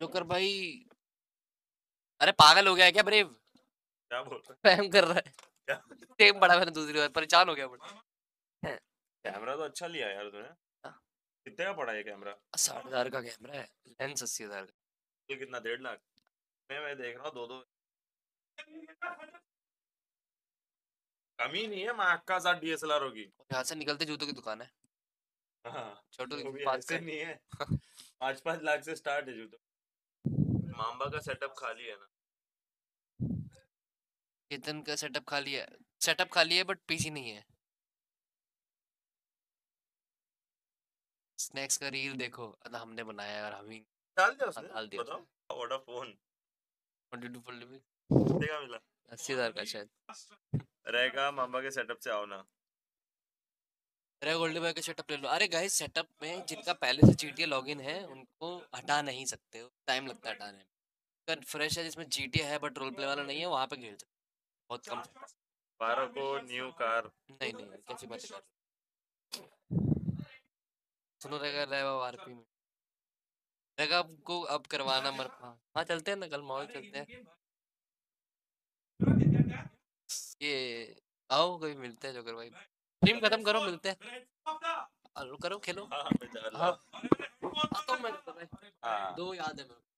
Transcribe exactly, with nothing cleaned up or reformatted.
Joker भाई, अरे पागल हो गया है क्या ब्रेव? क्या बोल रहा स्पैम कर रहा है। क्या? टेप पड़ा मैंने दूसरी बार, परेशान हो गया बड़ा। कैमरा तो अच्छा लिया यार तूने। हाँ। कितने का पड़ा ये कैमरा? साठ हजार का कैमरा है, लेंस अस्सी हजार का। ये कितना, डेढ़ लाख? मैं मैं देख रहा हूँ दो दो। कमी नहीं है, माँ का साथ डीएसएलआर होगी। यहाँ से निकलते जूतों की दुकान है, हाँ, छोटू वो की भी पास ऐसे पे। नहीं है। पाँच पाँच लाख से स्टार्ट है जूते। माम्बा का सेटअप खाली है ना? केतन का सेटअप खाली है, सेटअप खाली है बट पीसी नहीं है। स्नैक्स का रील देखो, अदा हमने बनाया और हम ही डाल दिया उसने? डाल दिया उसने। बताओ, Vodafone twenty two full limit, कितने का मिला? अस्सी हजार का शायद। रहेगा, माम्बा के सेटअप से आओ ना। अरे गोल्डी भाई का सेटअप ले लो। अरे गाइस, सेटअप में जिनका पहले से जीटीए लॉगिन है उनको हटा नहीं सकते हो, टाइम लगता है हटाने में। अगर फ्रेश है जिसमें जीटीए है बट रोल प्ले वाला नहीं है, वहां पे खेल सकते हो, बहुत कम सेटअप। बारह को न्यू कार। नहीं नहीं, कैसी बात कर रहे हो? सुनो रहेगा रहेगा आरपी में रहेगा आपको अब करवाना मर। हाँ हाँ, चलते हैं ना, कल मॉल चलते हैं। ये आओ कभी मिलते हैं जोकर भाई, स्ट्रीम खत्म करो, मिलते हैं। हेलो करो, खेलो। हाँ मैं जा रहा। हाँ आता हूँ मैं जोकर भाई, हाँ दो याद है मेरे को।